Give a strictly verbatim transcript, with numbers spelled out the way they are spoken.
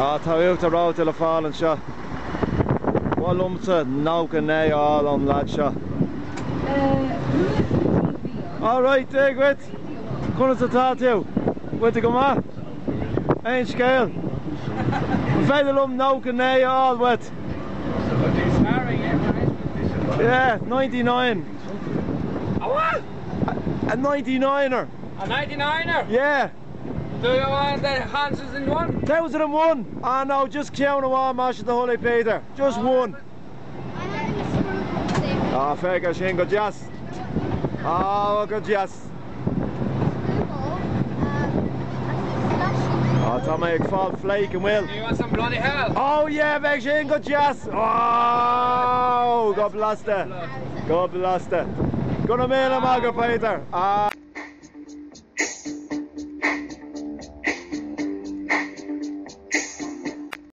Ah, tá Uachtar road to the fall and shot. What lumsa knock and nay all on lad shot. All right, dig with. Couldn't to talk to you. Where to go ma? Ain't scale. Fail them knock and nay all with. Yeah, ninety-nine. A what? A ninety-niner. A ninety-niner? Yeah. Do you want the Hanses in one? one thousand and one. Ah no, just count them all, Mash the Holy Peter. Just oh, one. Ah, fair go shin, good jazz. Oh, good jazz. Oh, Tom, I fall flake and will. Do you want some bloody hell? Oh yeah, back shin, good jazz. Oh, God bless you. God bless you. Gonna mail him, Peter. Ah.